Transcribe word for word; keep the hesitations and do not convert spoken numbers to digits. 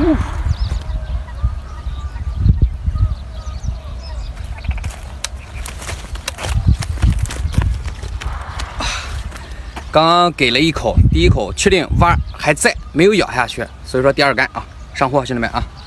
呜。刚刚给了一口，第一口确定蛙还在，没有咬下去，所以说第二杆啊，上货，兄弟们啊。